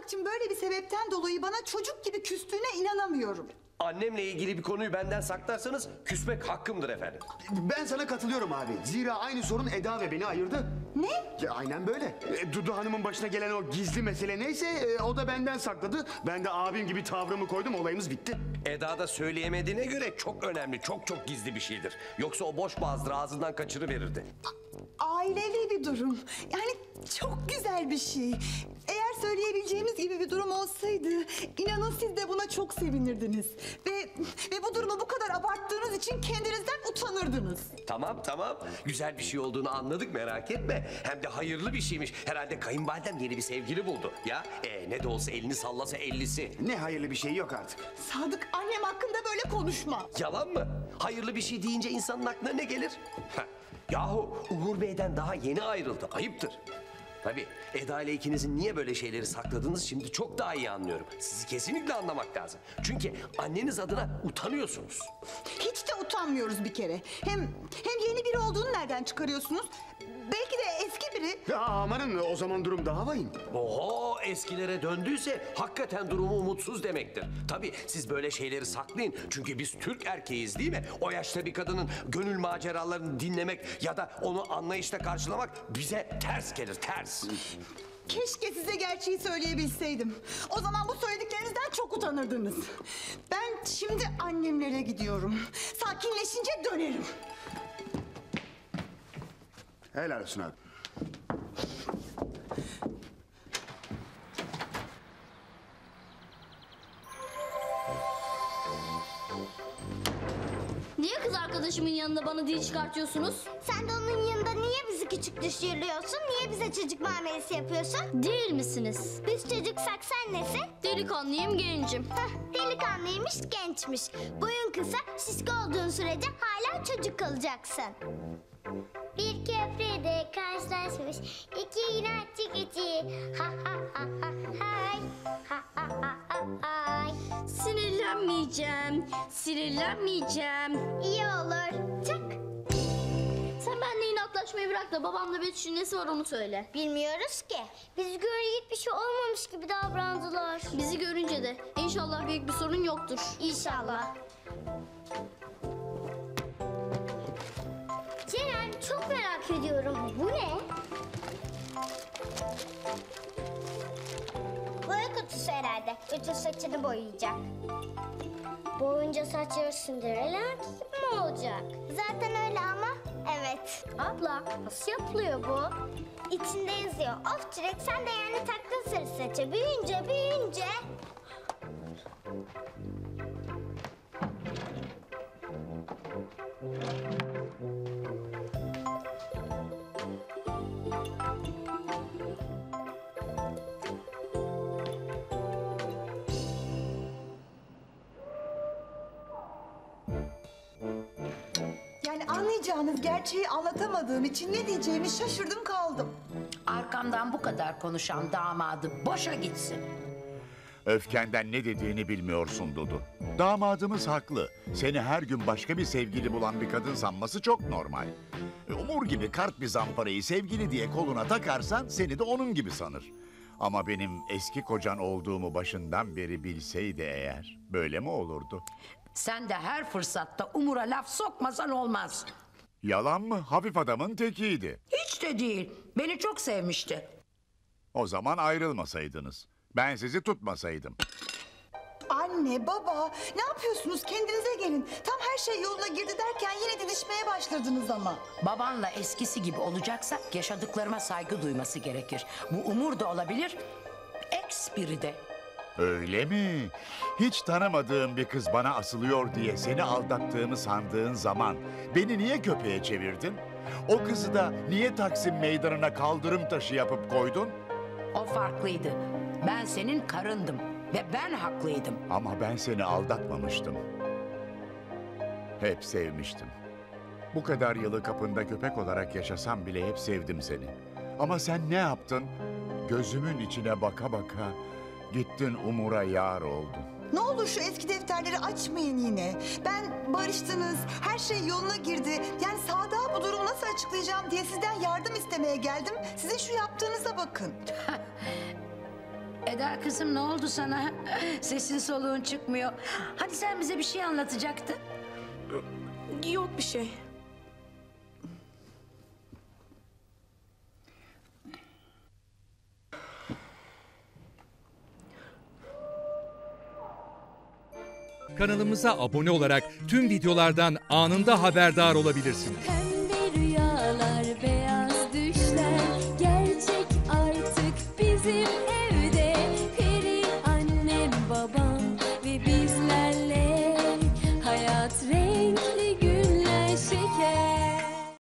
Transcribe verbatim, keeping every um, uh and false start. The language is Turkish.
Sadıkçım böyle bir sebepten dolayı bana çocuk gibi küstüğüne inanamıyorum. Annemle ilgili bir konuyu benden saklarsanız küsmek hakkımdır efendim. Ben sana katılıyorum abi. Zira aynı sorun Eda ve beni ayırdı. Ne? Ya, aynen böyle. E, Dudu Hanım'ın başına gelen o gizli mesele neyse e, o da benden sakladı. Ben de abim gibi tavrımı koydum, olayımız bitti. Eda da söyleyemediğine göre çok önemli, çok çok gizli bir şeydir. Yoksa o boş boğazdır ağzından kaçırıverirdi. Ailevi bir durum. Yani çok güzel bir şey. Eğer söyleyebileceğimiz gibi bir durum olsaydı, inanın siz de buna çok sevinirdiniz. Ve, ve bu durumu bu kadar abarttığınız için kendinizden utanırdınız. Tamam tamam, güzel bir şey olduğunu anladık, merak etme. Hem de hayırlı bir şeymiş. Herhalde kayınvalidem yeni bir sevgili buldu. Ya e, ne de olsa elini sallasa ellisi. Ne hayırlı bir şey yok artık. Sadık, annem hakkında böyle konuşma. Yalan mı? Hayırlı bir şey deyince insanın aklına ne gelir? Heh. Yahu Umur Bey'den daha yeni ayrıldı. Ayıptır. Tabii Eda ile ikinizin niye böyle şeyleri sakladığınızı şimdi çok daha iyi anlıyorum. Sizi kesinlikle anlamak lazım. Çünkü anneniz adına utanıyorsunuz. Hiç de utanmıyoruz bir kere. Hem hem yeni biri olduğunu nereden çıkarıyorsunuz? Belki de eski biri. Ya amanın, o zaman durum daha vahim. Oho, eskilere döndüyse hakikaten durumu umutsuz demektir. Tabii siz böyle şeyleri saklayın. Çünkü biz Türk erkeğiz değil mi? O yaşta bir kadının gönül maceralarını dinlemek ya da onu anlayışla karşılamak bize ters gelir, ters. Keşke size gerçeği söyleyebilseydim. O zaman bu söylediklerinizden çok utanırdınız. Ben şimdi annemlere gidiyorum. Sakinleşince dönerim. Helal olsun abi. Niye kız arkadaşımın yanında bana dil çıkartıyorsunuz? Sen de onun yanında niye bizi küçük düşürüyorsun? Niye bize çocuk muamelesi yapıyorsun? Değil misiniz? Biz çocuksak sen nesin? Delikanlıyım, gencim. Hah, delikanlıymış, gençmiş. Boyun kısa, şişko olduğun sürece hala çocuk kalacaksın. Bir köprüde karşılaşmış iki inatçı keçi. Ha ha ha ha hay. Ha ha ha ha hay. Sinirlenmeyeceğim, sinirlenmeyeceğim. İyi olur. Çak. Sen benimle inatlaşmayı bırak da babamla Betüş'ün nesi var onu söyle. Bilmiyoruz ki. Biz görecek bir şey olmamış gibi davrandılar. Bizi görünce de inşallah büyük bir sorun yoktur. İnşallah. Ceren, çok merak ediyorum. Bu ne? Boya kutusu herhalde. Bütün saçını boyayacak. Boyunca saçları Cinderella gibi mi olacak? Zaten öyle ama. Evet. Abla, nasıl yapılıyor bu? İçinde yazıyor. Of Çilek, sen de yani taktın sarı saça. Büyüyünce, büyüyünce. Yani anlayacağınız gerçeği anlatamadığım için ne diyeceğimi şaşırdım kaldım. Arkamdan bu kadar konuşan damadı boşa gitsin. Öfkenden ne dediğini bilmiyorsun Dudu. Damadımız haklı. Seni her gün başka bir sevgili bulan bir kadın sanması çok normal. E, Umur gibi kart bir zamparayı sevgili diye koluna takarsan seni de onun gibi sanır. Ama benim eski kocan olduğumu başından beri bilseydi eğer böyle mi olurdu? Sen de her fırsatta Umur'a laf sokmasan olmaz. Yalan mı? Hafif adamın tekiydi. Hiç de değil. Beni çok sevmişti. O zaman ayrılmasaydınız. Ben sizi tutmasaydım. Anne, baba, ne yapıyorsunuz? Kendinize gelin. Tam her şey yoluna girdi derken yine didişmeye başladınız ama. Babanla eskisi gibi olacaksak yaşadıklarıma saygı duyması gerekir. Bu Umur da olabilir, ex biri de. Öyle mi? Hiç tanımadığım bir kız bana asılıyor diye seni aldattığımı sandığın zaman beni niye köpeğe çevirdin? O kızı da niye Taksim Meydanı'na kaldırım taşı yapıp koydun? O farklıydı. Ben senin karındım ve ben haklıydım. Ama ben seni aldatmamıştım. Hep sevmiştim. Bu kadar yılı kapında köpek olarak yaşasam bile hep sevdim seni. Ama sen ne yaptın? Gözümün içine baka baka gittin Umur'a yar oldun. Ne olur şu eski defterleri açmayın yine. Ben barıştınız, her şey yoluna girdi. Yani Sadık'a bu durumu nasıl açıklayacağım diye sizden yardım istemeye geldim. Sizin şu yaptığınıza bakın. Eda kızım ne oldu sana? Sesin soluğun çıkmıyor. Hadi sen bize bir şey anlatacaktın. Yok bir şey. Kanalımıza abone olarak tüm videolardan anında haberdar olabilirsiniz. Pembe rüyalar, beyaz düşler gerçek artık bizim